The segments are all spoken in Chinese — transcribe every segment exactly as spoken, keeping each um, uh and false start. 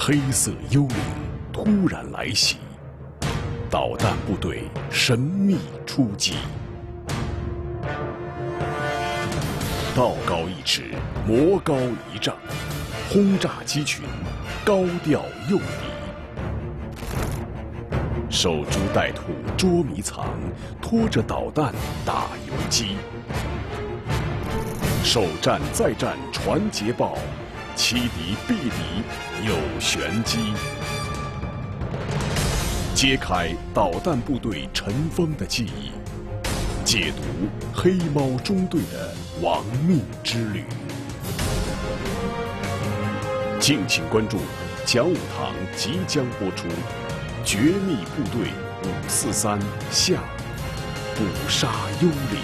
黑色幽灵突然来袭，导弹部队神秘出击。道高一尺，魔高一丈，轰炸机群高调诱敌。守株待兔，捉迷藏，拖着导弹打游击。首战再战传捷报，欺敌毙敌有玄机。揭开导弹部队尘封的记忆，解读黑猫中队的亡命之旅。敬请关注讲武堂即将播出《绝密部队五四三下：捕杀幽灵》。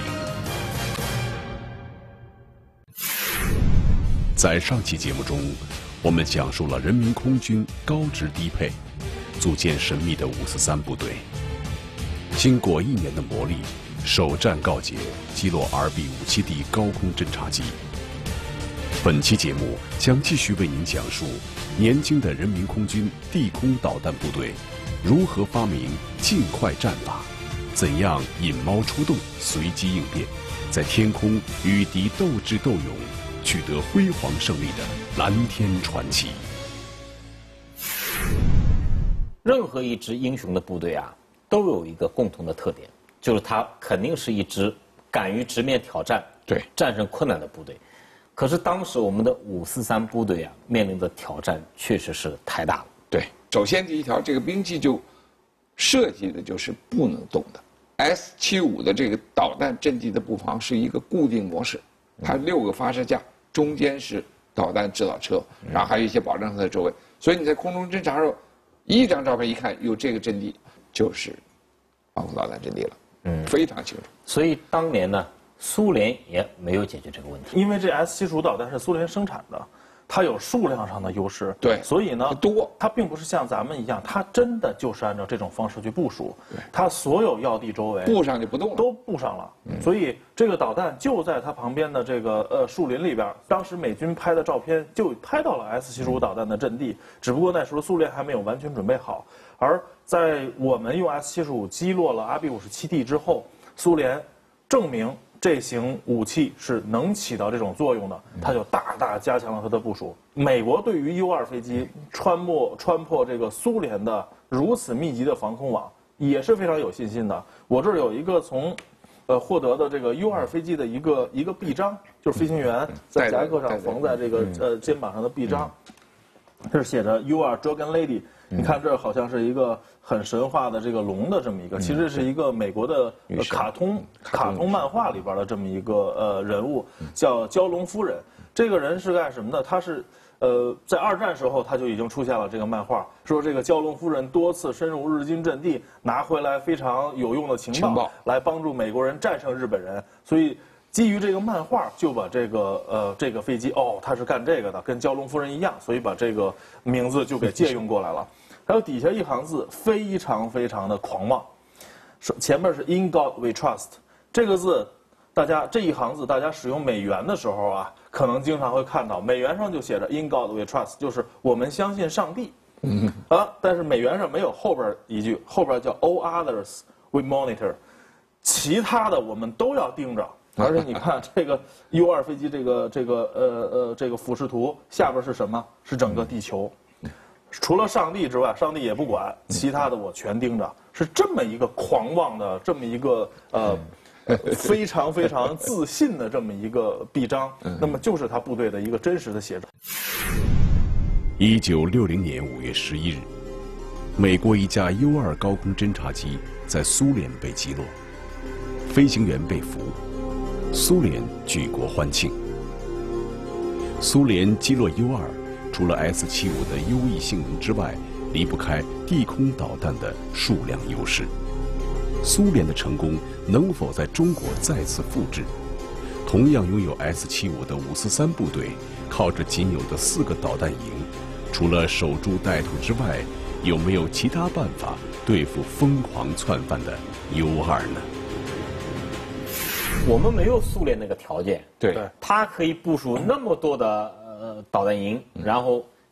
在上期节目中，我们讲述了人民空军高职低配组建神秘的五四三部队。经过一年的磨砺，首战告捷，击落 R B 五七 D 高空侦察机。本期节目将继续为您讲述年轻的人民空军地空导弹部队如何发明尽快战法，怎样引猫出洞，随机应变，在天空与敌斗智斗勇，取得辉煌胜利的蓝天传奇。 任何一支英雄的部队啊，都有一个共同的特点，就是它肯定是一支敢于直面挑战、 对战胜困难的部队。可是当时我们的五四三部队啊，面临的挑战确实是太大了。 对，首先第一条，这个兵器就设计的就是不能动的。S 七十五的这个导弹阵地的布防是一个固定模式，它六个发射架，中间是导弹制导车，然后还有一些保障车在周围，所以你在空中侦察时候，一张照片一看，有这个阵地就是防空导弹阵地了，嗯，非常清楚。 所以当年呢，苏联也没有解决这个问题， 因为这 S 七十五导弹是苏联生产的，它有数量上的优势， 对， 所以呢多， 它并不是像咱们一样，它真的就是按照这种方式去部署，它所有要地周围布上就不动了， 都布上了，嗯、所以这个导弹就在它旁边的这个呃树林里边。当时美军拍的照片就拍到了 S 七十五导弹的阵地，只不过那时候苏联还没有完全准备好。而在我们用 S 七十五击落了 R B 五十七 D 之后，苏联证明这型武器是能起到这种作用的，它就大大加强了它的部署。美国对于 U 二飞机穿破穿破这个苏联的如此密集的防空网也是非常有信心的。我这儿有一个从，呃获得的这个 U 二飞机的一个一个臂章，就是飞行员在夹克上缝在这个呃肩膀上的臂章，这是写着 U 二 Dragon Lady。你看这好像是一个很神话的这个龙的这么一个，其实是一个美国的呃卡通卡通漫画里边的这么一个呃人物，叫蛟龙夫人。这个人是干什么的？他是呃在二战时候他就已经出现了这个漫画，说这个蛟龙夫人多次深入日军阵地，拿回来非常有用的情报， 情报来帮助美国人战胜日本人。所以基于这个漫画，就把这个呃这个飞机哦，它是干这个的，跟蛟龙夫人一样，所以把这个名字就给借用过来了。还有底下一行字非常非常的狂妄，说前面是 In God We Trust 这个字，大家这一行字大家使用美元的时候啊，可能经常会看到美元上就写着 In God We Trust， 就是我们相信上帝。嗯啊，但是美元上没有后边一句，后边叫 All others we monitor， 其他的我们都要盯着。而且你看这个 U 二飞机这个这个呃呃这个俯视图下边是什么？是整个地球。除了上帝之外，上帝也不管，其他的我全盯着，是这么一个狂妄的，这么一个呃，非常非常自信的这么一个臂章。那么就是他部队的一个真实的写照。 一九六零年五月十一日，美国一架 U 二高空侦察机在苏联被击落，飞行员被俘，苏联举国欢庆。苏联击落 U 二。除了 S 七十五的优异性能之外，离不开地空导弹的数量优势。苏联的成功能否在中国再次复制？同样拥有 S 七十五的五四三部队，靠着仅有的四个导弹营，除了守株待兔之外，有没有其他办法对付疯狂窜犯的 U 二呢？ 我们没有苏联那个条件， 对， 它可以部署那么多的呃导弹营，然后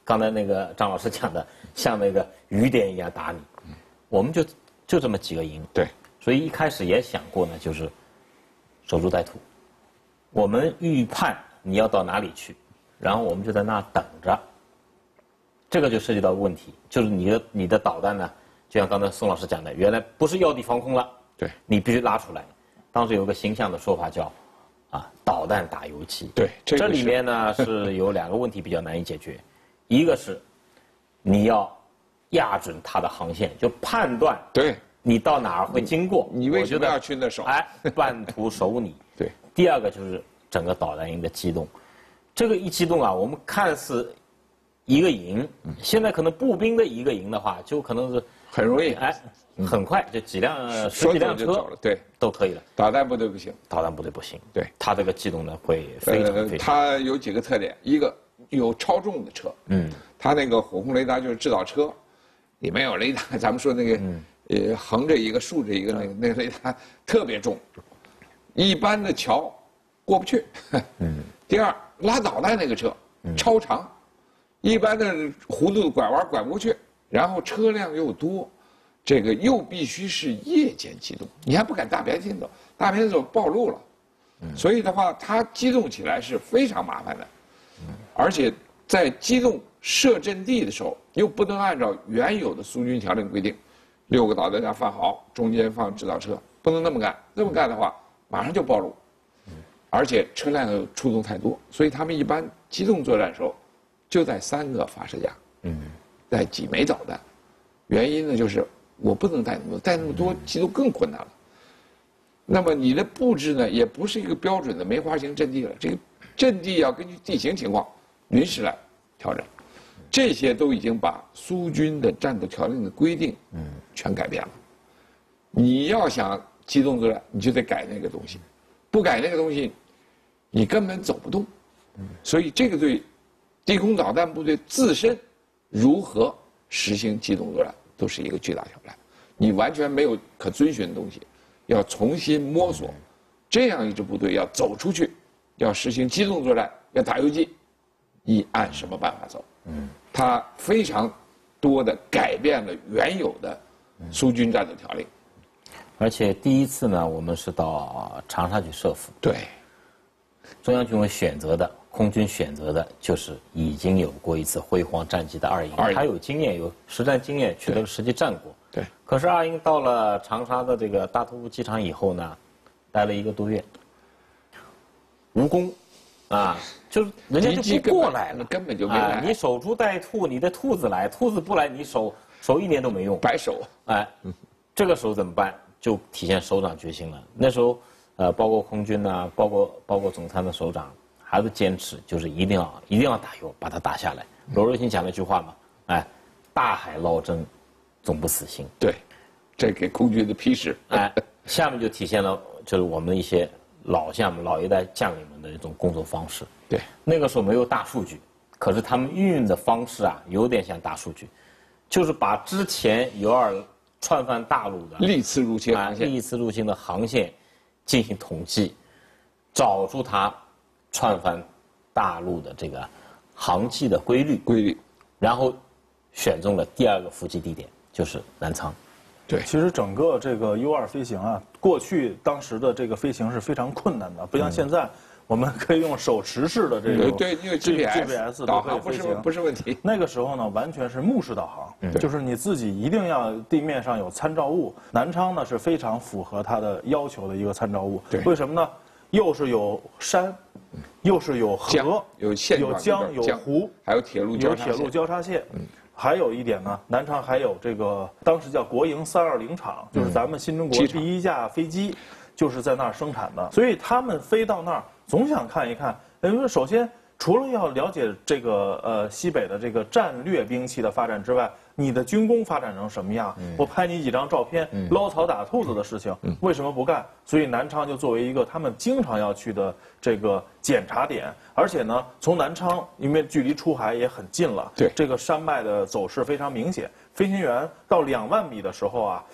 刚才那个张老师讲的，像那个雨点一样打你，我们就就这么几个营。 对， 所以一开始也想过呢，就是守株待兔。我们预判你要到哪里去，然后我们就在那儿等着。这个就涉及到问题，就是你的你的导弹呢，就像刚才宋老师讲的，原来不是要地防空了， 对， 你必须拉出来。当时有个形象的说法叫，啊，导弹打游击。 对，这, 这里面呢是有两个问题比较难以解决，一个是你要压准它的航线，就判断对你到哪儿会经过， 你为什么要去那守？ 哎，半途守你。 对。 第二个就是整个导弹营的机动，这个一机动啊，我们看似一个营，现在可能步兵的一个营的话，就可能是很容易， 哎，很快就几辆十几辆车对都可以了。 导弹部队不行， 导弹部队不行， 对， 它这个机动呢会非常非常。 它有几个特点，一个有超重的车，嗯，它那个火控雷达就是制导车，里面有雷达，咱们说那个呃横着一个竖着一个那个那个雷达特别重，一般的桥过不去。嗯。第二，拉导弹那个车超长。一般的弧度拐弯拐不过去，然后车辆又多，这个又必须是夜间机动，你还不敢大白天走，大白天走暴露了，所以的话，它机动起来是非常麻烦的，而且在机动设阵地的时候，又不能按照原有的苏军条令规定，六个导弹架放好，中间放制导车，不能那么干，这么干的话，马上就暴露，而且车辆又出动太多，所以他们一般机动作战的时候。就在三个发射架，嗯，带几枚导弹，原因呢就是我不能带那么多，带那么多机动更困难了。那么你的布置呢，也不是一个标准的梅花形阵地了，这个阵地要根据地形情况临时来调整，这些都已经把苏军的战斗条令的规定，嗯，全改变了。你要想机动作战，你就得改那个东西，不改那个东西，你根本走不动。所以这个对。地空导弹部队自身如何实行机动作战，都是一个巨大挑战。你完全没有可遵循的东西，要重新摸索。这样一支部队要走出去，要实行机动作战，要打游击，你按什么办法走？嗯，它非常多的改变了原有的苏军战斗条令。 而且第一次呢，我们是到长沙去设伏。 对， 中央军委选择的。空军选择的就是已经有过一次辉煌战绩的二营，他有经验，有实战经验，取得了实际战果。 对。 可是二营到了长沙的这个大图湖机场以后呢，待了一个多月，无功，啊，就是人家就不过来了， 根本就没来。 你守株待兔，你的兔子来，兔子不来，你守守一年都没用， 白守。 哎，这个时候怎么办？就体现首长决心了。那时候，呃，包括空军呐，包括包括总参的首长。还是坚持，就是一定要一定要打油，把它打下来。罗瑞卿讲了一句话嘛，哎，大海捞针，总不死心。 对，这给空军的批示。 哎，下面就体现了就是我们一些老将们、老一代将领们的一种工作方式。 对， 那个时候没有大数据，可是他们运用的方式啊，有点像大数据，就是把之前有二窜犯大陆的历次入侵航线、 历次入侵的航线进行统计，找出它。窜犯大陆的这个航迹的规律， 规律， 然后选中了第二个伏击地点，就是南昌。 对，其实整个这个 U 二飞行啊，过去当时的这个飞行是非常困难的，不像现在，我们可以用手持式的这种对，因为 G P S 导航不是不是问题。 那个时候呢，完全是目视导航，就是你自己一定要地面上有参照物。南昌呢是非常符合它的要求的一个参照物。 对， 为什么呢？又是有山，又是有河， 有县有江，有湖， 还有铁路交叉线，有铁路交叉线。还有一点呢，南昌还有这个当时叫国营三二零厂，就是咱们新中国第一架飞机，就是在那儿生产的。所以他们飞到那儿，总想看一看。因为首先除了要了解这个呃西北的这个战略兵器的发展之外，你的军工发展成什么样？嗯、我拍你几张照片，嗯、捞草打兔子的事情，嗯、为什么不干？所以南昌就作为一个他们经常要去的这个检查点，而且呢，从南昌因为距离出海也很近了， 对， 这个山脉的走势非常明显。飞行员到两万米的时候啊，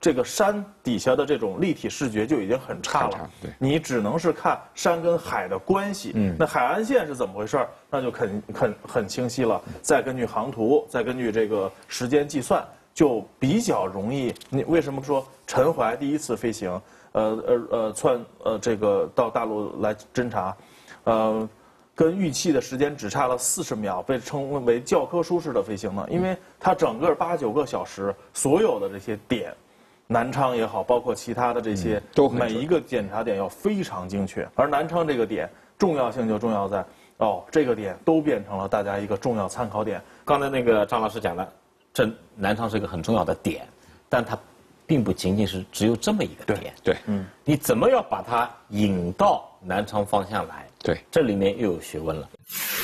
这个山底下的这种立体视觉就已经很差了， 对， 你只能是看山跟海的关系，嗯，那海岸线是怎么回事，那就很很很清晰了。再根据航图，再根据这个时间计算，就比较容易。你为什么说陈怀第一次飞行，呃呃呃窜呃这个到大陆来侦察，呃。跟预期的时间只差了四十秒，被称为教科书式的飞行呢？因为它整个八九个小时，所有的这些点，南昌也好，包括其他的这些， 嗯、 每一个检查点要非常精确。而南昌这个点重要性就重要在，哦，这个点都变成了大家一个重要参考点。 刚才那个张老师讲的，这南昌是一个很重要的点，但它并不仅仅是只有这么一个点。 对， 嗯，你怎么要把它引到南昌方向来？ 对， 这里面又有学问了。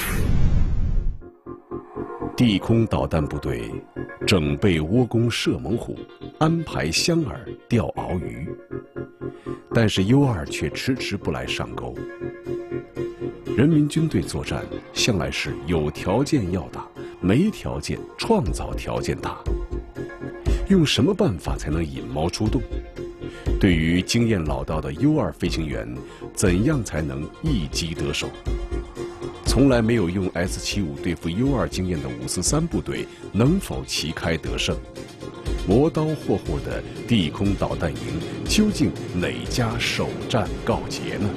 地空导弹部队整备倭攻射猛虎，安排香饵钓鳌鱼，但是 U 二却迟迟不来上钩。人民军队作战向来是有条件要打，没条件创造条件打。用什么办法才能引猫出洞？对于经验老道的 U 二飞行员，怎样才能一击得手？从来没有用 S 七五对付 U 二经验的五四三部队，能否旗开得胜？磨刀霍霍的地空导弹营，究竟哪家首战告捷呢？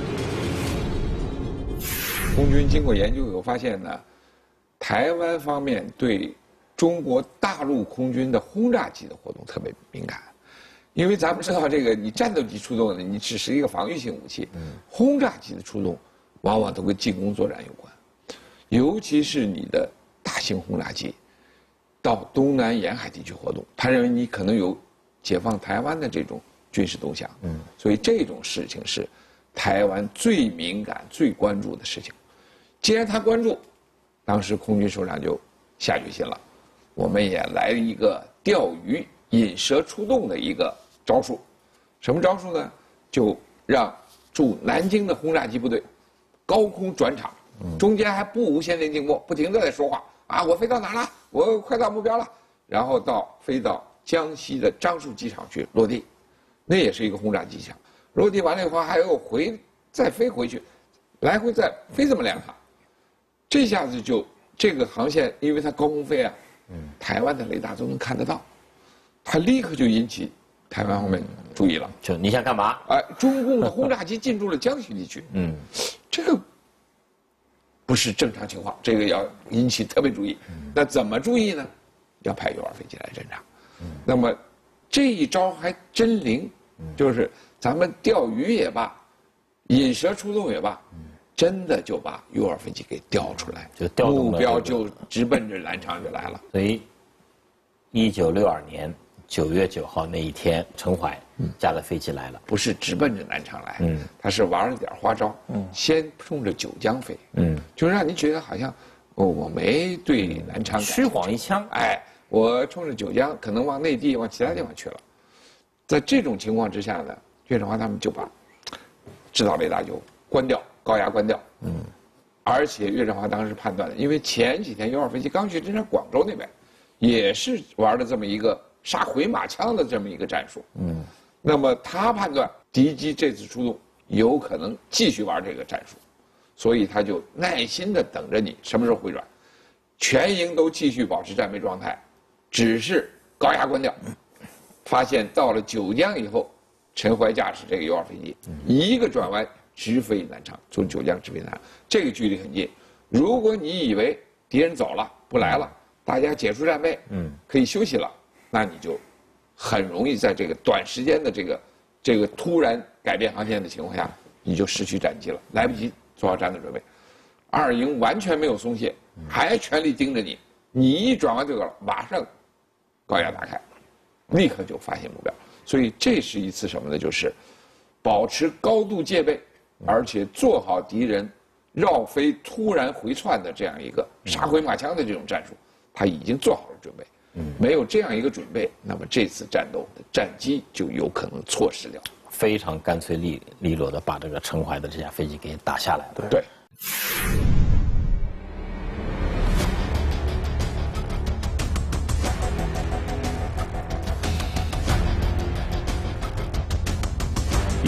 空军经过研究以后发现呢，台湾方面对中国大陆空军的轰炸机的活动特别敏感。因为咱们知道，这个你战斗机出动的，你只是一个防御性武器；轰炸机的出动，往往都跟进攻作战有关。尤其是你的大型轰炸机到东南沿海地区活动，他认为你可能有解放台湾的这种军事动向。嗯，所以这种事情是台湾最敏感、最关注的事情。既然他关注，当时空军首长就下决心了，我们也来一个钓鱼引蛇出洞的一个招数。什么招数呢？就让驻南京的轰炸机部队高空转场，中间还不无线电静默，不停地在说话啊，我飞到哪了？我快到目标了。然后到飞到江西的樟树机场去落地，那也是一个轰炸机场。落地完了以后还要回再飞回去，来回再飞这么两趟。这下子就这个航线，因为它高空飞啊，台湾的雷达都能看得到，它立刻就引起台湾方面注意了。 就你想干嘛？ 哎，中共的轰炸机进入了江西地区，嗯，这个不是正常情况，这个要引起特别注意。那怎么注意呢？要派 U 二飞机来侦察。那么这一招还真灵，就是咱们钓鱼也罢，引蛇出洞也罢，真的就把 U 二飞机给调出来， 就调动了目标就直奔着南昌就来了。 所以，一九六二年九月九号那一天，陈怀驾着飞机来了， 不是直奔着南昌来，嗯，他是玩了点花招，嗯，先冲着九江飞，嗯，就让你觉得好像，哦，我没对南昌虚晃一枪， 哎，我冲着九江，可能往内地、往其他地方去了。在这种情况之下呢，岳振华他们就把制导雷达就关掉，高压关掉，嗯，而且岳振华当时判断的，因为前几天 U 二飞机刚去侦察广州那边，也是玩了这么一个杀回马枪的这么一个战术，嗯，那么他判断敌机这次出动有可能继续玩这个战术，所以他就耐心的等着你什么时候回转，全营都继续保持战备状态，只是高压关掉。发现到了九江以后，陈怀驾驶这个 U 二飞机一个转弯直飞南昌，从九江直飞南昌，这个距离很近。如果你以为敌人走了不来了，大家解除战备，嗯，可以休息了，那你就很容易在这个短时间的这个这个突然改变航线的情况下，你就失去战机了，来不及做好战斗准备。二营完全没有松懈，还全力盯着你，你一转弯对了，马上高压打开，立刻就发现目标。所以这是一次什么呢？就是保持高度戒备，而且做好敌人绕飞突然回窜的这样一个杀回马枪的这种战术，他已经做好了准备。没有这样一个准备，那么这次战斗的战机就有可能错失掉。 非常干脆利利落的把这个陈怀的这架飞机给打下来了。 对。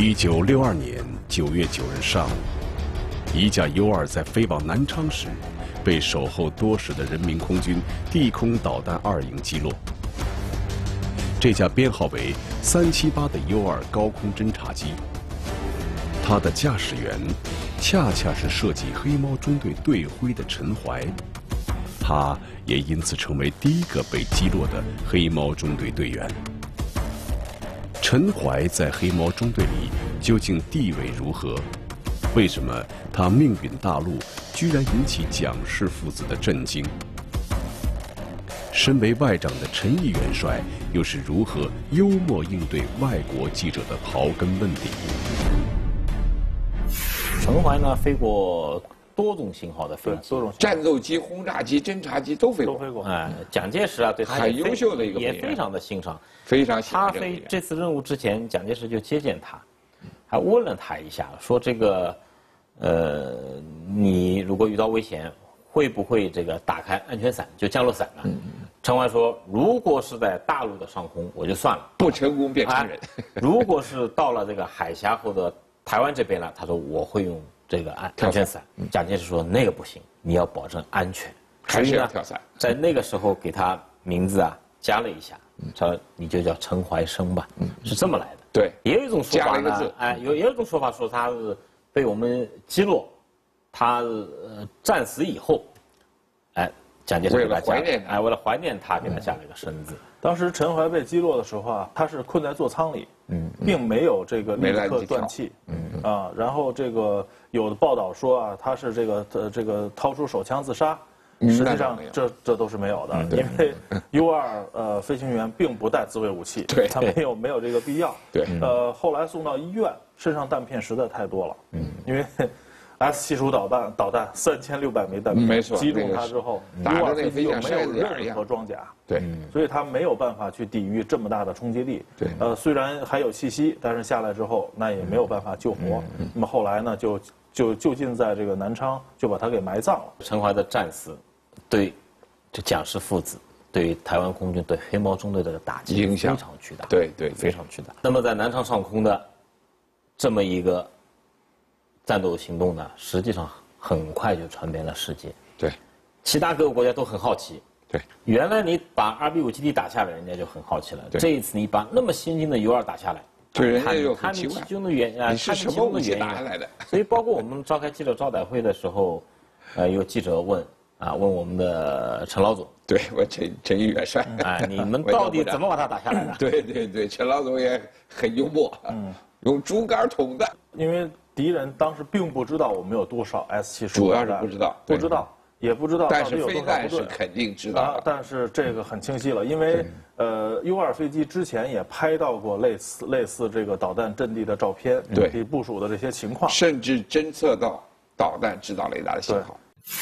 一九六二年九月九日上午，一架 U 二在飞往南昌时，被守候多时的人民空军地空导弹二营击落。这架编号为三七八的 U 二高空侦察机，它的驾驶员恰恰是设计黑猫中队队徽的陈怀，他也因此成为第一个被击落的黑猫中队队员。陈怀在黑猫中队里究竟地位如何？为什么他命运大陆居然引起蒋氏父子的震惊？身为外长的陈毅元帅又是如何幽默应对外国记者的刨根问底？ 陈怀呢飞过多种型号的飞机， 多种战斗机、轰炸机、侦察机都飞过。 都飞过。 哎，蒋介石啊对他很优秀的一个也飞员非常的欣赏。 非常喜他欢这个人飞这次任务之前，蒋介石就接见他，还问了他一下，说这个，呃，你如果遇到危险，会不会这个打开安全伞，就降落伞呢？陈怀说，如果是在大陆的上空，我就算了， 不成功便成仁。 如果是到了这个海峡或者台湾这边了，他说我会用这个安安全伞。蒋介石说那个不行，你要保证安全， 还是要跳伞。 在那个时候给他名字啊加了一下，说你就叫陈怀生吧，是这么来的。 对， 也有一种说法呢加了一个字， 哎，有也有一种说法说他是被我们击落，他呃战死以后，哎，蒋介石给他加了， 为了怀念他哎，为了怀念他，给他加了一个生字。 当时陈怀被击落的时候啊，他是困在座舱里，嗯，并没有这个立刻没来得及跳断气，嗯啊，然后这个有的报道说啊，他是这个呃这个掏出手枪自杀，实际上这这都是没有的，因为 U 二呃飞行员并不带自卫武器， 对他没有没有这个必要， 对， 呃后来送到医院，身上弹片实在太多了，嗯，因为 S 七十五导弹导弹三千六百枚弹片， 没错击中他之后，U 打着二飞机又那飞机没有像筛子眼儿一样任何装甲， 对， 所以他没有办法去抵御这么大的冲击力。 对， 呃，虽然还有气息，但是下来之后那也没有办法救活。那么后来呢，就就就近在这个南昌就把他给埋葬了。 陈怀的战死，对这蒋氏父子，对台湾空军、对黑猫中队的打击影响非常巨大， 对对， 非常巨大。那么在南昌上空的这么一个战斗行动呢，实际上很快就传遍了世界。 对， 其他各个国家都很好奇。 对， 原来你把 R B 五基地打下来，人家就很好奇了。这一次你把那么先进的 U 二打下来， 对人家又他们其很奇怪， 中的原因啊， 你是什么武器打下来的？ 所以包括我们召开记者招待会的时候，呃，有记者问啊，问我们的陈老总， 对，我陈陈毅元帅， 哎，你们到底怎么把它打下来的？ 对对对，陈老总也很幽默，嗯，用竹竿捅的， 因为敌人当时并不知道我们有多少 S 七十五， 主要是不知道， 不知道。也不知道但是到底有多少飞弹是部队肯定知道啊的， 但是这个很清晰了，因为呃 U 二飞机之前也拍到过类似类似这个导弹阵地的照片， 对其部署的这些情况， 甚至侦测到导弹制导雷达的信号。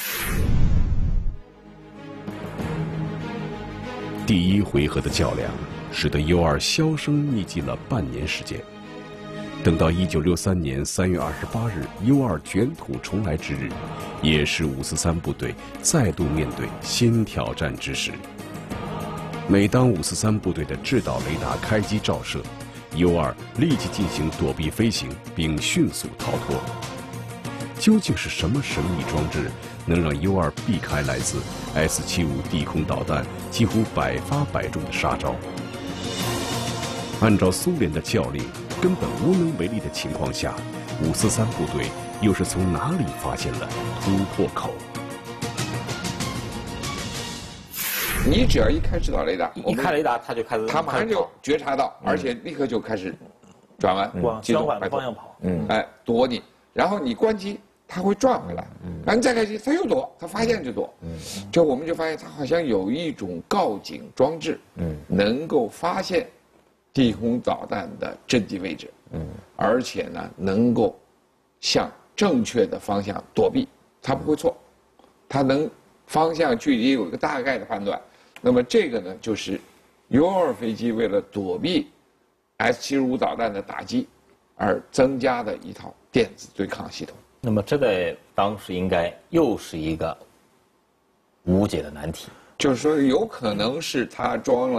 第一回合的较量，使得 U 二销声匿迹了半年时间。等到一九六三年三月二十八日 U 二卷土重来之日，也是五四三部队再度面对新挑战之时。每当五四三部队的制导雷达开机照射 ，U 二立即进行躲避飞行，并迅速逃脱。究竟是什么神秘装置，能让 U 二避开来自 S 七五地空导弹几乎百发百中的杀招？按照苏联的教令，根本无能为力的情况下，五四三部队又是从哪里发现了突破口？ 你只要一开制导雷达， 一开雷达，他就开始， 他马上就觉察到，而且立刻就开始转弯， 往相反的方向跑。 嗯，哎，躲你，然后你关机，他会转回来，然后你再开机，他又躲，他发现就躲。嗯，就我们就发现他好像有一种告警装置，嗯，能够发现地空导弹的阵地位置，嗯，而且呢，能够向正确的方向躲避，它不会错，它能方向距离有一个大概的判断。那么这个呢，就是 U 二飞机为了躲避 S 七十五导弹的打击而增加的一套电子对抗系统。 那么这个当时应该又是一个无解的难题。 就是说，有可能是它装了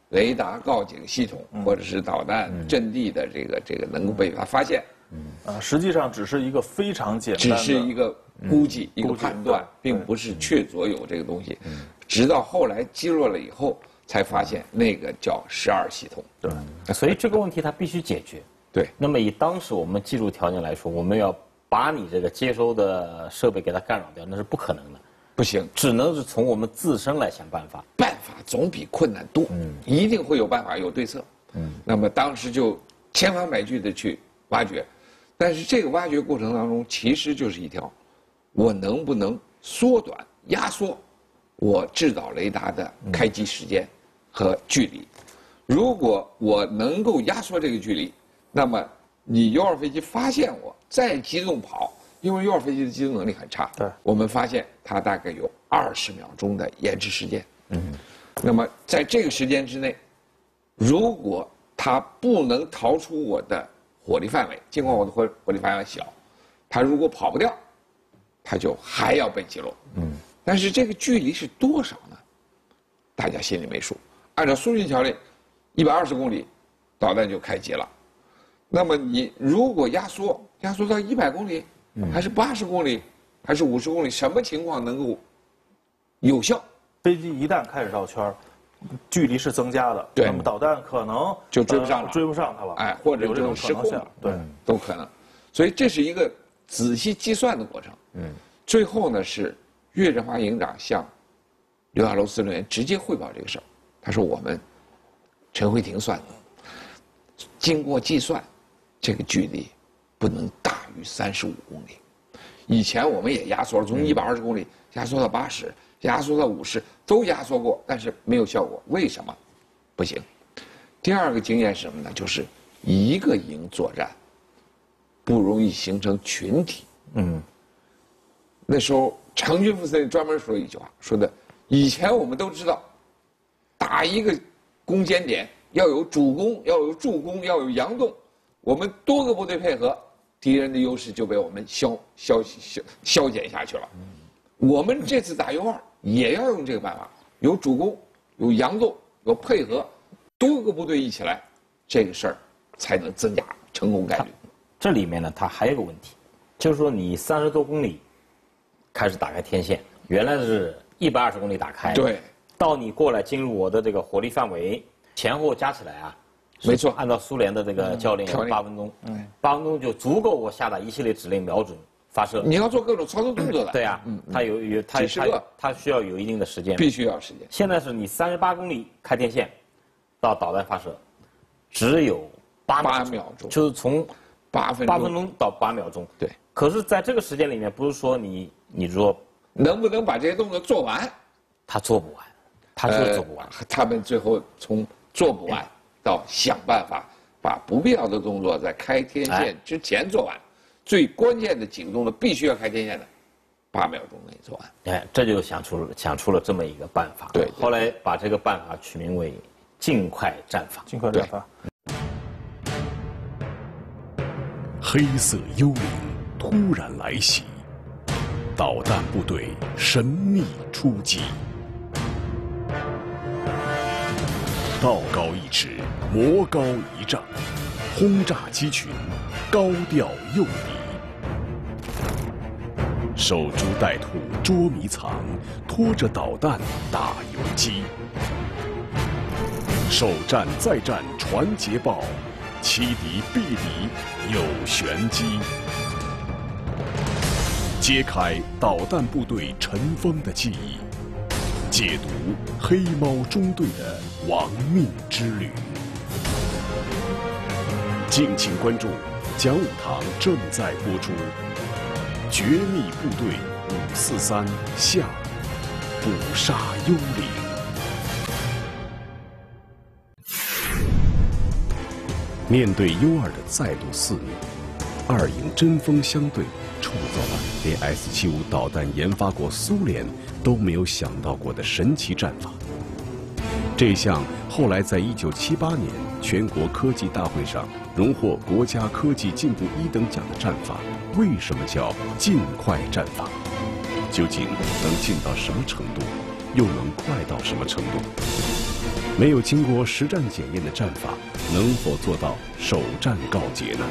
雷达告警系统或者是导弹阵地的这个这个能够被它发现。 啊，实际上只是一个非常简单的， 只是一个估计、一个判断，并不是确凿有这个东西。直到后来击落了以后，才发现那个叫十二系统。 对， 所以这个问题它必须解决。 对。 那么以当时我们技术条件来说，我们要把你这个接收的设备给它干扰掉，那是不可能的。 不行， 只能是从我们自身来想办法。 办法总比困难多，嗯，一定会有办法、有对策。嗯，那么当时就千方百计的去挖掘，但是这个挖掘过程当中，其实就是一条，我能不能缩短、压缩我制导雷达的开机时间和距离？如果我能够压缩这个距离，那么你 U 二飞机发现我再机动跑。因为 U 二飞机的机动能力很差， 对， 我们发现它大概有二十秒钟的延迟时间。嗯，那么在这个时间之内，如果它不能逃出我的火力范围，尽管我的火火力范围小，它如果跑不掉，它就还要被击落。嗯，但是这个距离是多少呢？大家心里没数。按照苏军条令，一百二十公里，导弹就开机了。那么你如果压缩，压缩到一百公里。还是八十公里，还是五十公里？什么情况能够有效？ 飞机一旦开始绕圈，距离是增加的， 对， 那么导弹可能就追不上了， 呃、追不上它了， 哎，或者有这种失控了， 对， 都可能。所以这是一个仔细计算的过程。嗯，最后呢是岳振华营长向刘亚楼司令员直接汇报这个事儿，他说我们陈慧婷算的，经过计算，这个距离不能大于三十五公里。以前我们也压缩了，从一百二十公里压缩到八十，压缩到五十，都压缩过，但是没有效果。为什么？不行。第二个经验是什么呢？就是一个营作战不容易形成群体。嗯。那时候常军副司令专门说了一句话，说的以前我们都知道，打一个攻坚点要有主攻，要有助攻，要有佯动，我们多个部队配合。敌人的优势就被我们消消消消减下去了。我们这次打 U 二也要用这个办法，有主攻，有佯动，有配合，多个部队一起来，这个事儿才能增加成功概率。 这里面呢，它还有个问题，就是说你三十多公里开始打开天线，原来是一百二十公里打开， 对， 到你过来进入我的这个火力范围，前后加起来啊。 没错， 按照苏联的这个教令，八分钟，嗯，八分钟就足够我下达一系列指令，瞄准发射。 你要做各种操作动作的。 对啊，嗯，它有有它它它需要有一定的时间， 必须要时间。 现在是你三十八公里开天线，到导弹发射，只有八八秒钟， 就是从八分八分钟到八秒钟。 对。 可是，在这个时间里面，不是说你你说能不能把这些动作做完， 他做不完，他就是做不完。 呃、他们最后从做不完。到想办法把不必要的动作在开天线之前做完，哎、最关键的几个动作必须要开天线的，八秒钟内做完。 哎，这就想出想出了这么一个办法。 对， 后来把这个办法取名为“尽快战法”。 尽快战法。 黑色幽灵突然来袭，导弹部队神秘出击。道高一尺，魔高一丈，轰炸机群高调诱敌，守株待兔捉迷藏，拖着导弹打游击，首战再战传捷报，欺敌避敌有玄机，揭开导弹部队尘封的记忆，解读黑猫中队的亡命之旅。敬请关注，讲武堂正在播出《绝密部队五四三下捕杀幽灵》。面对 U 二的再度肆虐，二营针锋相对，创造了连 S 七五导弹研发国苏联都没有想到过的神奇战法。这项后来在一九七八年全国科技大会上荣获国家科技进步一等奖的战法，为什么叫尽快战法？究竟能进到什么程度，又能快到什么程度？ 没有经过实战检验的战法，能否做到首战告捷呢？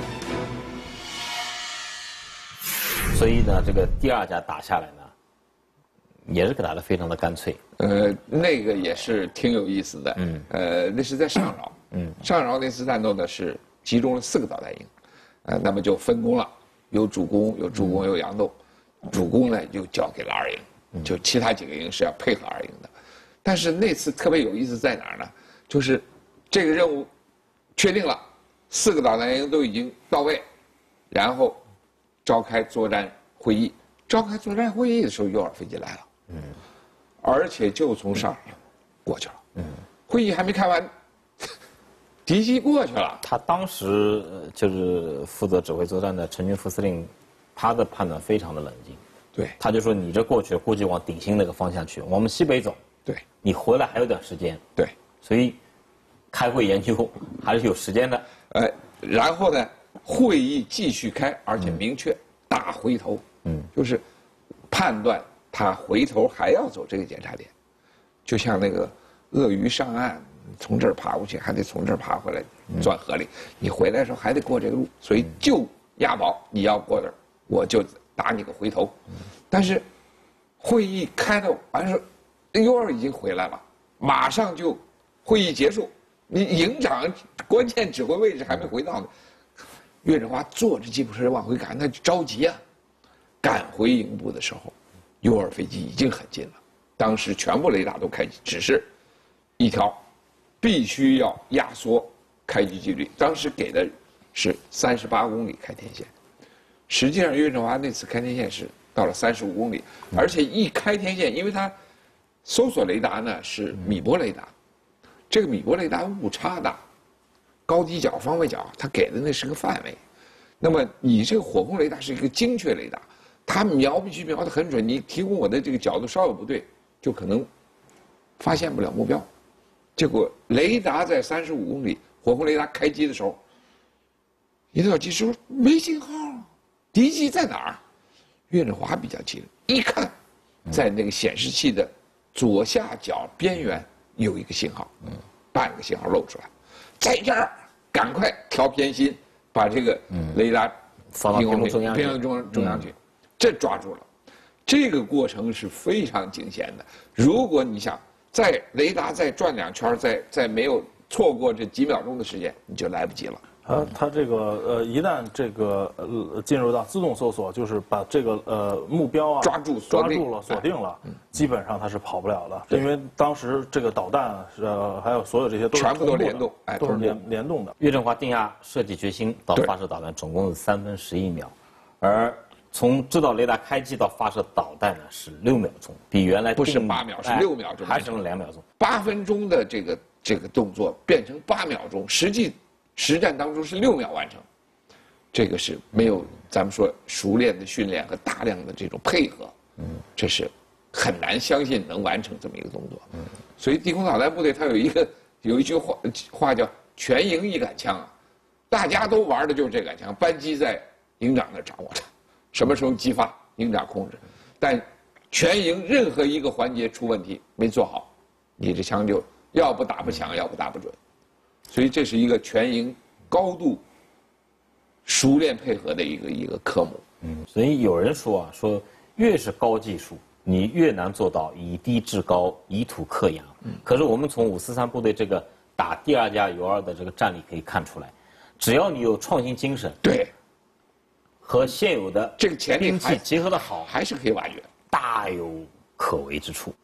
所以呢，这个第二架打下来呢，也是给打得非常的干脆。 呃，那个也是挺有意思的。 嗯。 呃，那是在上饶。嗯。上饶那次战斗呢是集中了四个导弹营，呃，那么就分工了，有主攻，有助攻，有佯斗。主攻呢就交给了二营，就其他几个营是要配合二营的。但是那次特别有意思在哪儿呢？就是这个任务确定了，四个导弹营都已经到位，然后召开作战会议。召开作战会议的时候，U 二飞机来了，嗯，而且就从上饶过去了，嗯，会议还没开完，敌机过去了。 他当时就是负责指挥作战的陈军副司令，他的判断非常的冷静， 对， 他就说你这过去估计往鼎新那个方向去，我们西北走， 对， 你回来还有点时间， 对， 所以开会研究还是有时间的。 呃，然后呢，会议继续开，而且明确大回头，嗯，就是判断他回头还要走这个检查点，就像那个鳄鱼上岸，从这儿爬过去，还得从这儿爬回来，钻河里，你回来的时候还得过这个路，所以就押宝，你要过这儿，我就打你个回头。但是会议开的完事，U 二已经回来了，马上就会议结束，你营长关键指挥位置还没回到呢。岳振华坐着吉普车往回赶，他着急啊！赶回营部的时候 ，U 二飞机已经很近了。当时全部雷达都开机，只是一条必须要压缩开机距离。当时给的是三十八公里开天线，实际上岳振华那次开天线是到了三十五公里，而且一开天线，因为它搜索雷达呢是米波雷达，这个米波雷达误差大。高低角、方位角，它给的那是个范围。那么你这个火控雷达是一个精确雷达，它瞄必须瞄得很准。你提供我的这个角度稍有不对，就可能发现不了目标。结果雷达在三十五公里，火控雷达开机的时候，引导机说没信号，敌机在哪儿？岳振华比较机灵，一看，在那个显示器的左下角边缘有一个信号，半个信号露出来。在这儿，赶快调偏心，把这个雷达放到屏幕中央去， 屏幕中中央去，这抓住了。这个过程是非常惊险的。如果你想在雷达再转两圈，再再没有错过这几秒钟的时间，你就来不及了。 呃，它这个呃，一旦这个呃进入到自动搜索，就是把这个呃目标啊抓住抓住了锁定了，基本上它是跑不了的，因为当时这个导弹呃还有所有这些都是全部都同步的联动，哎， 都是联联动的。 岳振华定下设计决心到发射导弹总共是三分十一秒，而从知道雷达开机到发射导弹呢是六秒钟，比原来不是八秒，是六秒钟， 还省了两秒钟。 八分钟的这个这个动作变成八秒钟，实际实战当中是六秒完成，这个是没有咱们说熟练的训练和大量的这种配合，嗯，这是很难相信能完成这么一个动作。嗯，所以地空导弹部队它有一个有一句话话叫全营一杆枪啊，大家都玩的就是这杆枪，扳机在营长那掌握着，什么时候激发营长控制，但全营任何一个环节出问题没做好，你这枪就要不打不响，要不打不准。所以这是一个全营高度熟练配合的一个一个科目。 嗯，所以有人说啊，说越是高技术，你越难做到以低制高，以土克洋。嗯，可是我们从五四三部队这个打第二架 U 二的这个战例可以看出来，只要你有创新精神， 对， 和现有的这个潜力兵器结合的好， 还是可以挖掘， 大有可为之处。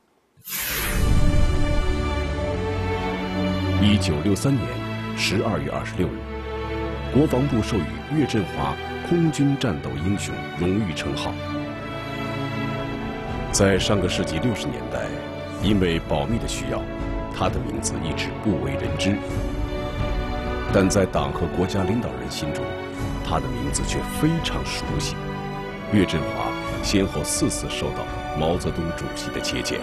一九六三年十二月二十六日，国防部授予岳振华空军战斗英雄荣誉称号。在上个世纪六十年代，因为保密的需要，他的名字一直不为人知。但在党和国家领导人心中，他的名字却非常熟悉。岳振华先后四次受到毛泽东主席的接见。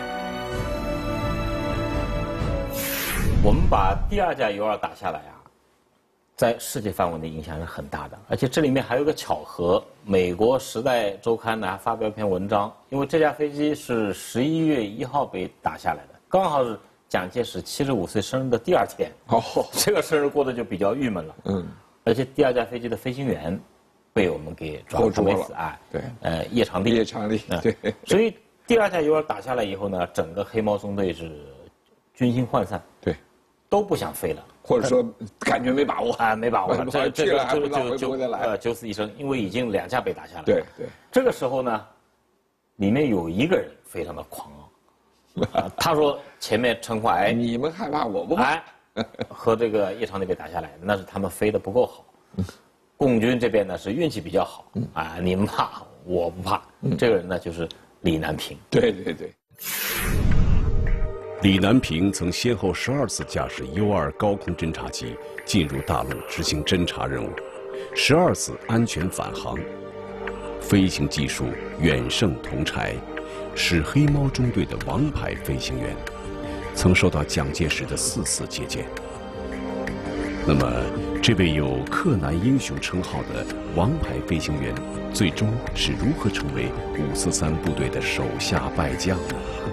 我们把第二架 U 二打下来啊，在世界范围的影响是很大的，而且这里面还有个巧合，美国《时代周刊》呢发表一篇文章，因为这架飞机是十一月一号被打下来的，刚好是蒋介石七十五岁生日的第二天， 哦， 这个生日过得就比较郁闷了。 嗯， 而且第二架飞机的飞行员被我们给抓活捉了没死，哎， 对， 呃，叶长利， 叶长利， 嗯对， 所以第二架 U 二打下来以后呢，整个黑猫中队是军心涣散， 对， 都不想飞了。 或者说感觉没把握啊，没把握了，这这去了还个不知道回就就就不回得来。 呃九死一生，因为已经两架被打下来了。 对对， 这个时候呢，里面有一个人非常的狂傲，啊他说前面陈怀哎你们害怕我不怕， 哎和这个叶长利被打下来，那是他们飞得不够好。共军这边呢是运气比较好，啊你们怕我不怕。这个人呢就是李南平。 对对对。 李南平曾先后十二次驾驶 U 二高空侦察机进入大陆执行侦察任务，十二次安全返航，飞行技术远胜同柴，是黑猫中队的王牌飞行员，曾受到蒋介石的四次接见。那么，这位有“克难英雄”称号的王牌飞行员，最终是如何成为五四三部队的手下败将呢？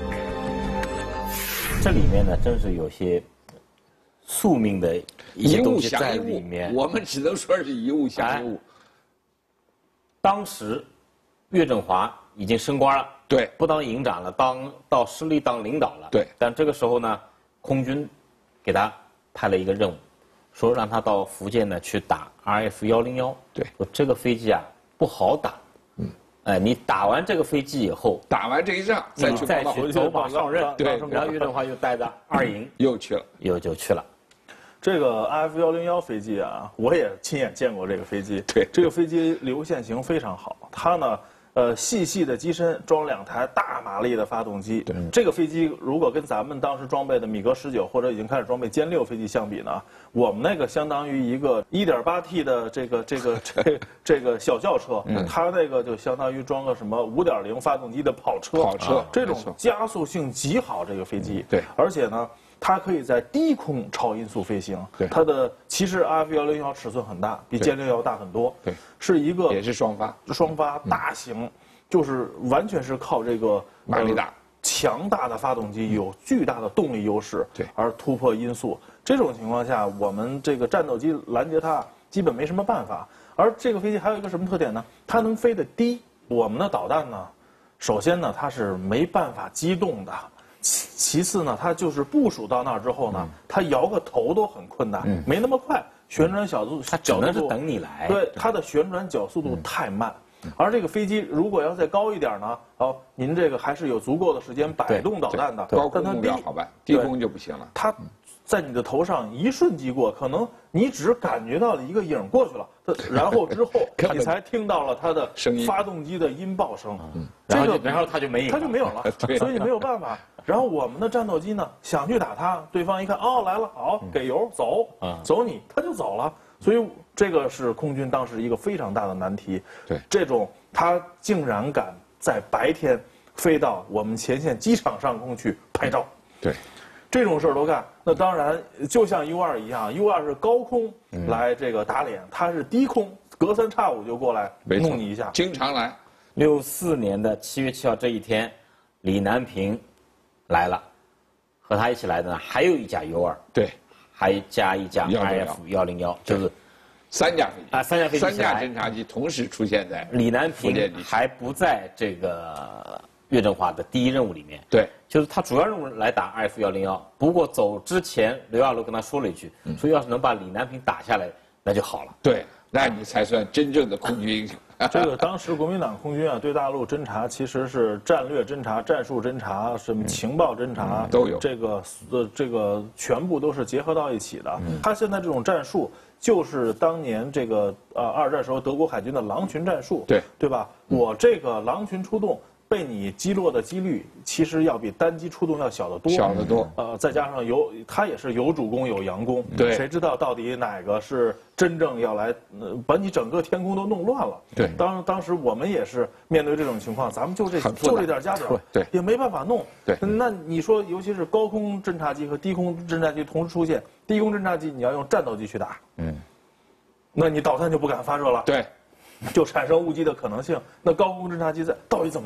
这里面呢，真是有些宿命的一些一物东西在降一物里面。 我们只能说是一物降一物。 当时，岳振华已经升官了， 对， 不当营长了，当到师力当领导了。 对。 但这个时候呢，空军给他派了一个任务，说让他到福建呢去打 R F 幺零幺。 对。 说这个飞机啊不好打。嗯。哎，你打完这个飞机以后， 打完这一仗再去再去走马上任。 对。 然后岳振华又带着二营又去了， 又就去了。 这个 F 幺零幺飞机啊，我也亲眼见过这个飞机。 对， 这个飞机流线型非常好，它呢，呃，细细的机身装两台大马力的发动机。 对， 这个飞机如果跟咱们当时装备的米格十九或者已经开始装备歼六飞机相比呢，我们那个相当于一个 一点八 T 的这个这个这这个小轿车，嗯、它那个就相当于装个什么五点零发动机的跑车。 跑车， 啊、这种加速性极好，这个飞机。 对， 而且呢。它可以在低空超音速飞行， 对， 它的其实 F 幺零幺尺寸很大，比歼六幺大很多， 对， 是一个也是双发， 双发大型，嗯、就是完全是靠这个马力大、 强大的发动机，有巨大的动力优势， 对， 而突破音速。这种情况下，我们这个战斗机拦截它基本没什么办法。而这个飞机还有一个什么特点呢？它能飞得低。我们的导弹呢，首先呢，它是没办法机动的。其次呢，它就是部署到那儿之后呢，它摇个头都很困难，嗯、没那么快，旋转角度， 它只能是等你来。 对，它的旋转角速度太慢。嗯、而这个飞机如果要再高一点呢，哦，您这个还是有足够的时间摆动导弹的。 高空目标好办，低空就不行了。 它在你的头上一瞬即过，可能你只感觉到了一个影过去了，然后之后你才听到了它的发动机的音爆声。 嗯，然后然后它就没影， 它就没有了，所以没有办法。然后我们的战斗机呢，想去打它，对方一看，哦，来了，好，给油，走，走你，他就走了。所以这个是空军当时一个非常大的难题。 对， 这种他竟然敢在白天飞到我们前线机场上空去拍照。 对， 这种事儿都干。那当然，就像 U 二一样 ，U 二是高空来这个打脸，它是低空，隔三差五就过来弄你一下， 经常来。 六四年的七月七号这一天，李南平来了，和他一起来的呢还有一架 U 二， 对， 还加一架 I F 幺零幺，就是三架飞机啊，三架飞机， 三架侦察机同时出现在李南平还不在这个岳振华的第一任务里面， 对， 就是他主要任务来打 I F 幺零幺，不过走之前刘亚楼跟他说了一句，嗯、说要是能把李南平打下来，那就好了。 对，那你才算真正的空军英雄。 这个当时国民党空军啊，对大陆侦察其实是战略侦察、战术侦察、什么情报侦察、 嗯、都有， 这个呃这个全部都是结合到一起的。嗯、他现在这种战术就是当年这个呃二战时候德国海军的狼群战术， 对对吧？嗯、我这个狼群出动。被你击落的几率其实要比单机出动要小得多， 小得多。 呃，再加上有它也是有主攻有佯攻， 对， 谁知道到底哪个是真正要来、呃、把你整个天空都弄乱了？ 对， 当当时我们也是面对这种情况，咱们就这就这点家底儿， 对， 也没办法弄。 对， 那你说，尤其是高空侦察机和低空侦察机同时出现，低空侦察机你要用战斗机去打，嗯，那你导弹就不敢发射了， 对， 就产生误击的可能性。那高空侦察机在到底怎么弄？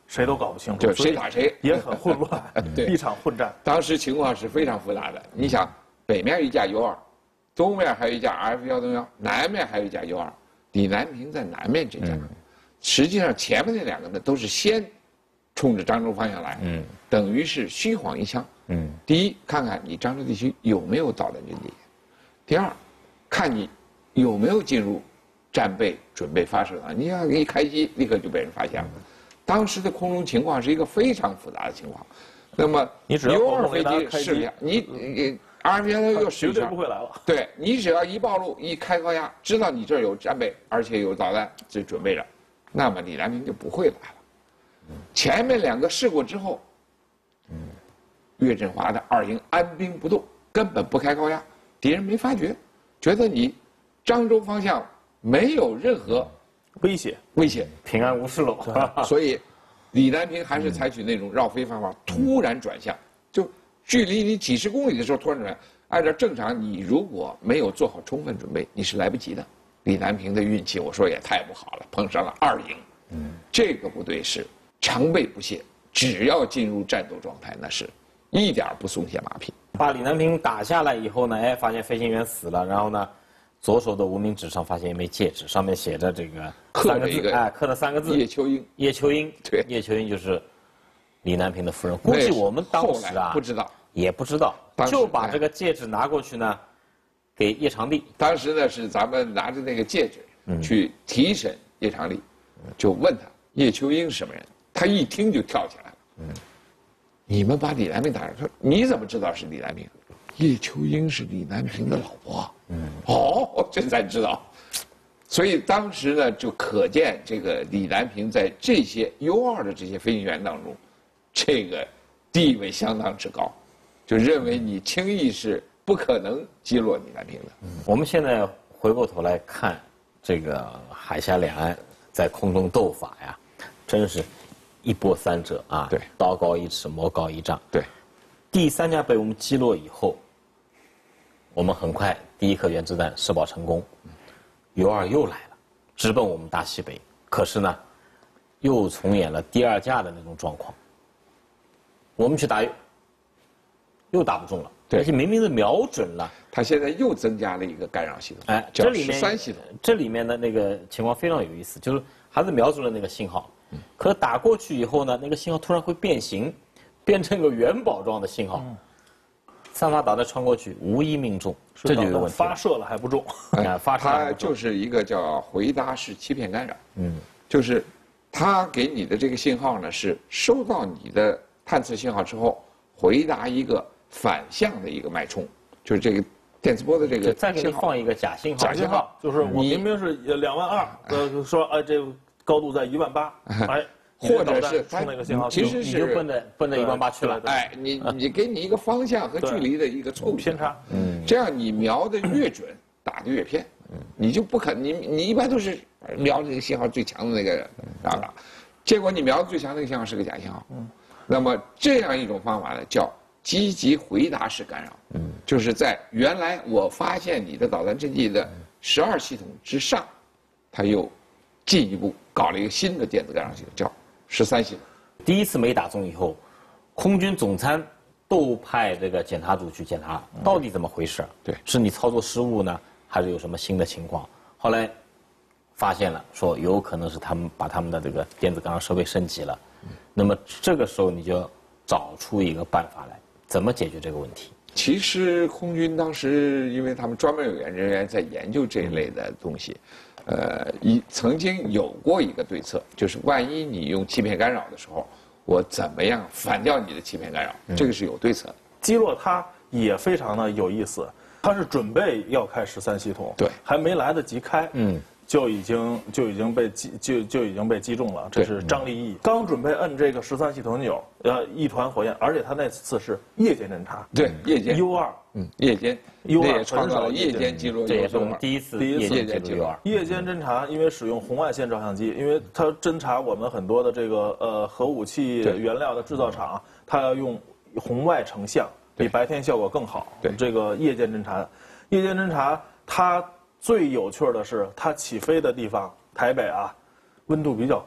谁都搞不清楚， 就谁打谁， 也很混乱， 对， 一场混战。 当时情况是非常复杂的。你想，北面一架 U 二，东面还有一架 F 幺零幺，南面还有一架 U 二，李南平在南面这架，嗯、实际上前面那两个呢都是先冲着漳州方向来，嗯，等于是虚晃一枪。嗯，第一，看看你漳州地区有没有导弹阵地；第二，看你有没有进入战备准备发射啊。你要一开机，立刻就被人发现了。当时的空中情况是一个非常复杂的情况。那么 U 二飞机试了，你你 F 幺零幺又试一下， 绝对不会来了。 对你只要一暴露，一开高压，知道你这儿有战备，而且有导弹就准备着，那么李南平就不会来了。前面两个试过之后，岳振华的二营按兵不动，根本不开高压，敌人没发觉，觉得你漳州方向没有任何威胁， 威胁平安无事喽。 所以李南平还是采取那种绕飞方法，突然转向，就距离你几十公里的时候突然转向。按照正常，你如果没有做好充分准备，你是来不及的。李南平的运气，我说也太不好了，碰上了二营。嗯，这个部队是常备不懈，只要进入战斗状态，那是一点不松懈马屁。 把李南平打下来以后呢，哎，发现飞行员死了，然后呢，左手的无名指上发现一枚戒指，上面写着这个刻了一个哎，刻了三个字： 叶秋英。 叶秋英， 对， 叶秋英就是李南平的夫人。估计我们当时啊不知道， 也不知道，就把这个戒指拿过去呢，给叶长帝。 当时呢是咱们拿着那个戒指去提审叶长帝，就问他叶秋英是什么人，他一听就跳起来了。嗯，你们把李南平打上，说你怎么知道是李南平？叶秋英是李南平的老婆。嗯，哦，这才知道。所以当时呢，就可见这个李南平在这些 U 二的这些飞行员当中，这个地位相当之高，就认为你轻易是不可能击落李南平的。 嗯、我们现在回过头来看，这个海峡两岸在空中斗法呀，真是一波三折啊！ 对， 道高一尺，魔高一丈。 对， 第三架被我们击落以后，我们很快第一颗原子弹试爆成功。U 二又来了，直奔我们大西北。可是呢，又重演了第二架的那种状况。我们去打，又打不中了，而且明明是瞄准了。 他现在又增加了一个干扰系统， 哎， 叫十三系统。 这里面的那个情况非常有意思，就是还是瞄准了那个信号，嗯、可打过去以后呢，那个信号突然会变形，变成个元宝状的信号。嗯三发导弹穿过去，无一命中，这就有问题。 发射了还不中， 啊，发射它就是一个叫回答式欺骗干扰。嗯，就是它给你的这个信号呢，是收到你的探测信号之后，回答一个反向的一个脉冲，就是这个电磁波的这个再给你放一个假信号。 假信号就是我明明是两万二，呃，说哎这个高度在一万八，哎。 或者是它那个信号， 其实你就奔着奔着一万八去了。 哎，你你给你一个方向和距离的一个错误偏差， 嗯，这样你瞄的越准，打的越偏，嗯，你就不可你你一般都是瞄这个信号最强的那个打打，结果你瞄的最强那个信号是个假信号，嗯，那么这样一种方法呢叫积极回答式干扰，嗯，就是在原来我发现你的导弹阵地的十二系统之上，它又进一步搞了一个新的电子干扰系统，叫十三系统。 第一次没打中以后，空军总参都派这个检查组去检查，到底怎么回事？ 对， 是你操作失误呢，还是有什么新的情况？后来发现了，说有可能是他们把他们的这个电子干扰设备升级了。嗯、那么这个时候你就找出一个办法来，怎么解决这个问题？ 其实空军当时，因为他们专门有人员在研究这一类的东西。呃，一曾经有过一个对策，就是万一你用欺骗干扰的时候，我怎么样反掉你的欺骗干扰？嗯、这个是有对策的。 击落它也非常的有意思，它是准备要开十三系统， 对， 还没来得及开，嗯，就已经就已经被击就就已经被击中了。这是张立义刚准备摁这个十三系统钮，呃，一团火焰，而且他那次是夜间侦察， 对，夜间 U 二， 嗯，夜间 U 二也创造了夜间击落， 这也是我们第一次第一次夜间击落 U 二。 夜间侦察，因为使用红外线照相机，因为它侦察我们很多的这个呃核武器原料的制造厂，它要用红外成像，比白天效果更好。 对， 这个夜间侦察，夜间侦察它最有趣的是，它起飞的地方台北啊，温度比较高，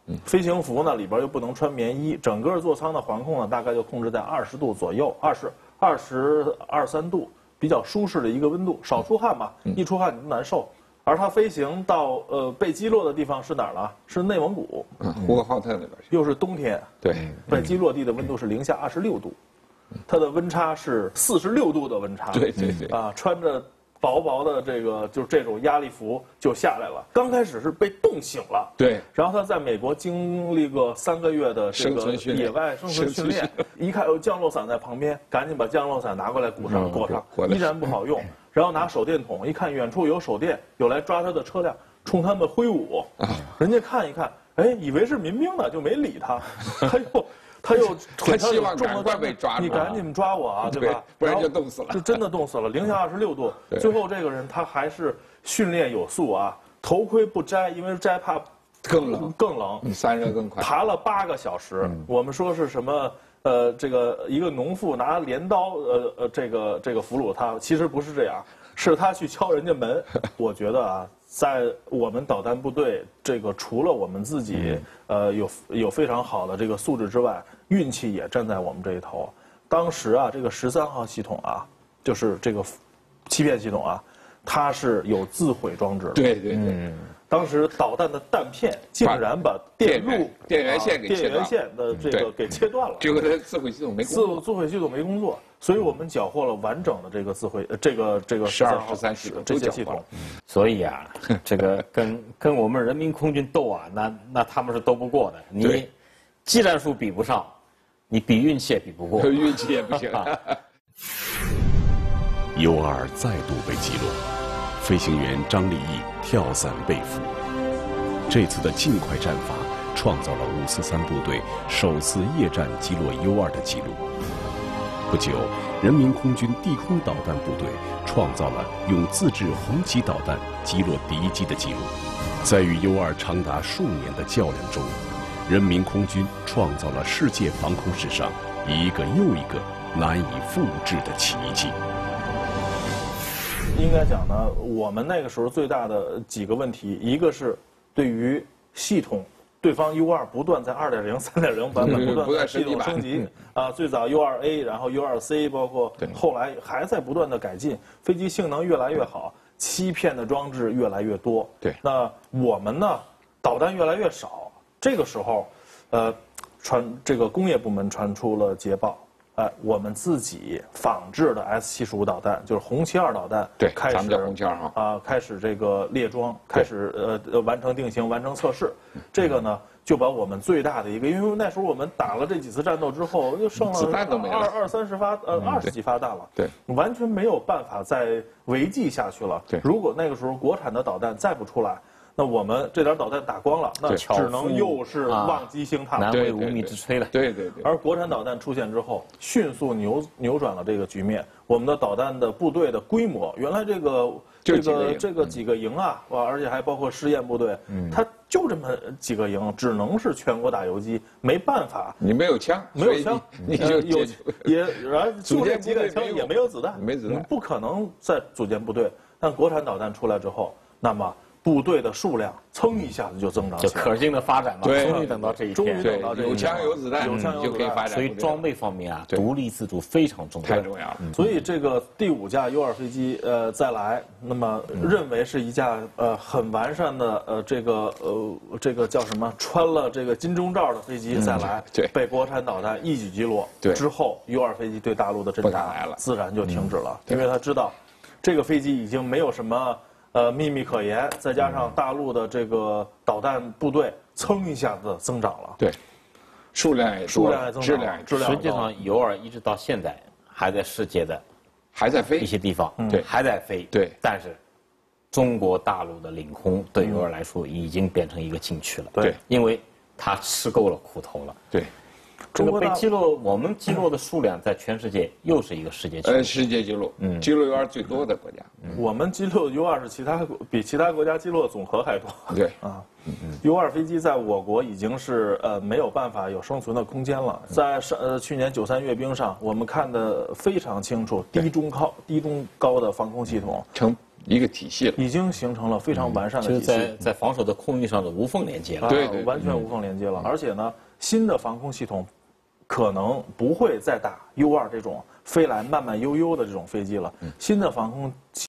飞行服呢里边又不能穿棉衣，整个座舱的环控呢大概就控制在二十度左右，二十二十二三度，比较舒适的一个温度，少出汗嘛，一出汗你就难受。而它飞行到呃被击落的地方是哪儿呢？是内蒙古， 嗯，呼和浩特那边去。 又是冬天， 对， 被击落地的温度是零下二十六度，它的温差是四十六度的温差。 对对对。 啊，穿着薄薄的这个就是这种压力服就下来了。刚开始是被冻醒了， 对。 然后他在美国经历过三个月的这个野外生存训练，一看有降落伞在旁边，赶紧把降落伞拿过来鼓上裹上，依然不好用。然后拿手电筒一看，远处有手电，有来抓他的车辆，冲他们挥舞。人家看一看，哎，以为是民兵呢，就没理他。他又他又他希望赶快被抓住， 你赶紧抓我啊，对吧？ 不然就冻死了。 就真的冻死了，零下二十六度。最后这个人他还是训练有素啊，头盔不摘，因为摘怕更冷更冷， 散热更快。 爬了八个小时，我们说是什么？呃，这个一个农妇拿镰刀，呃呃，这个这个俘虏他，其实不是这样，是他去敲人家门。我觉得啊，在我们导弹部队，这个除了我们自己，呃，有有非常好的这个素质之外，运气也站在我们这一头。当时啊，这个十三号系统啊，就是这个欺骗系统啊，它是有自毁装置的。 对对对。 当时导弹的弹片竟然把电路、 电源线给切断， 电源线的这个给切断了。 这个自毁系统没工作， 自自毁系统没工作，所以我们缴获了完整的这个自毁，这个这个十二、十三系统这些系统。 所以啊，这个跟跟我们人民空军斗啊，那那他们是斗不过的。你技战术比不上，你比运气也比不过， 运气也不行。 U 二再度被击落。飞行员张立义跳伞被俘，这次的尽快战法创造了五四三部队首次夜战击落 U 二的记录。不久，人民空军地空导弹部队创造了用自制红旗导弹击落敌机的记录。在与 U 二长达数年的较量中，人民空军创造了世界防空史上一个又一个难以复制的奇迹。 应该讲呢，我们那个时候最大的几个问题，一个是对于系统，对方 U 二不断在二点零、三点零版本不断在系统升级啊，最早 U 二 A， 然后 U 二 C， 包括后来还在不断的改进，飞机性能越来越好，欺骗的装置越来越多。 对， 那我们呢，导弹越来越少，这个时候，呃，传这个工业部门传出了捷报。哎，我们自己仿制的 S 七十五导弹，就是红旗二导弹， 对， 开始咱们叫红旗二号啊，开始这个列装，开始呃呃完成定型，完成测试。这个呢，就把我们最大的一个，因为那时候我们打了这几次战斗之后，就剩了子弹都没了， 二二三十发，呃二十几发弹了， 对， 完全没有办法再维系下去了。 对， 如果那个时候国产的导弹再不出来，那我们这点导弹打光了，那只能又是望击星探， 难为无米之炊了。 对对对。 而国产导弹出现之后，迅速扭扭转了这个局面。我们的导弹的部队的规模，原来这个这个这个几个营啊，啊，而且还包括试验部队，它就这么几个营，只能是全国打游击，没办法。 你没有枪， 没有枪， 你就有也，然后就这几杆枪也没有子弹， 没子弹， 不可能再组建部队。但国产导弹出来之后，那么部队的数量噌一下子就增长起来， 就可劲的发展嘛。 对， 终于等到这一天， 终于等到这一天， 有枪有子弹， 有枪有就可以发展。 所以装备方面啊，独立自主非常重要， 太重要了。 所以这个第五架 U 二飞机呃再来，那么认为是一架呃很完善的呃这个呃这个叫什么穿了这个金钟罩的飞机再来， 对， 被国产导弹一举击落。 对， 之后 U 二飞机对大陆的侦察自然就停止了，因为他知道这个飞机已经没有什么。呃，秘密可言，再加上大陆的这个导弹部队，噌一下子增长了。 对，数量也数量也增长， 质量也质量。 实际上 U 二一直到现在还在世界的还在飞一些地方， 对， 还在飞。 对， 但是中国大陆的领空对 U 二来说已经变成一个禁区了。 对， 因为它吃够了苦头了。 对。 这个被击落，我们击落的数量在全世界又是一个世界纪录。 呃，世界纪录，嗯，击落 U 二最多的国家。 我们击落 U 二是其他比其他国家击落总和还多。 对啊，U 二飞机在我国已经是呃没有办法有生存的空间了。在上呃去年九三阅兵上，我们看得非常清楚，低中高低中高的防空系统， 成一个体系了， 已经形成了非常完善的就是体系， 在在防守的空域上的无缝连接了。 啊对对完全无缝连接了。而且呢，新的防空系统可能不会再打 U 二这种飞来慢慢悠悠的这种飞机了，新的防空